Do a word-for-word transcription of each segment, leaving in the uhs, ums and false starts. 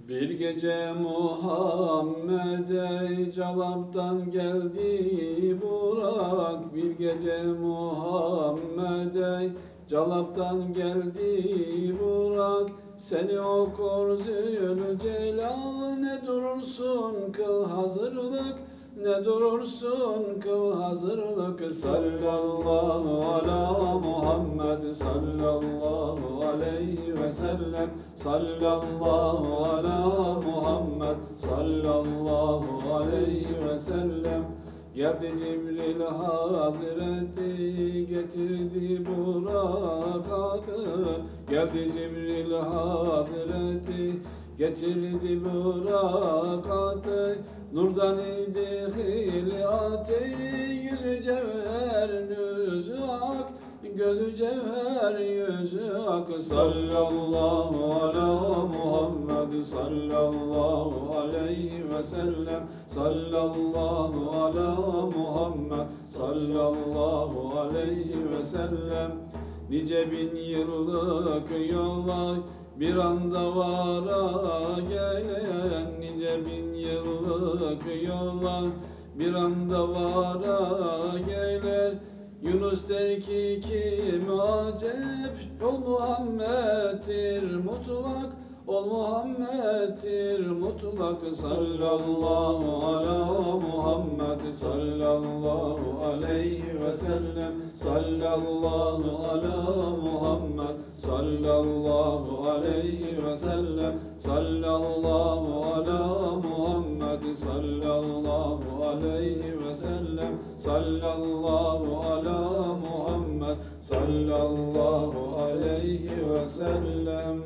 Bir gece Muhammed'e Calap'tan geldi Burak. Bir gece Muhammed'e Calap'tan geldi Burak. Seni okur Zülcelal, ne durursun kıl hazırlık, ne durursun kıl hazırlık. Sallallahu ala Muhammed, sallallahu aleyhi ve sellem. Sallallahu ala Muhammed, sallallahu aleyhi ve sellem. Geldi Cibril Hazreti, getirdi Burakatı. Geldi Cibril Hazreti, getirdi Burakatı. Nurdan idi hilatı, yüzü cevher, yüzü ak, gözü cevher, yüzü ak. Sallallahu ala Muhammed, sallallahu aleyhi ve sellem. Sallallahu ala Muhammed, sallallahu aleyhi ve sellem. Nice bin yıllık yola bir anda vara gelen, nice bin yıllık yola bir anda vara gelir. Yunus der ki kim acep, ol Muhammed'dir mutlak, ol Muhammed'dir mutlak. Sallallahu ala Muhammed, sallallahu aleyhi ve sellem. Sallallahu ala Muhammed, sallallahu aleyhi ve sellem. Sallallahu ala Muhammed, sallallahu aleyhi ve sellem. Sallallahu ala Muhammed, sallallahu aleyhi ve sellem.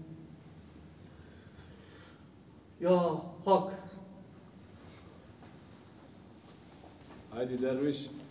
Ya Hak. Haydi derviş.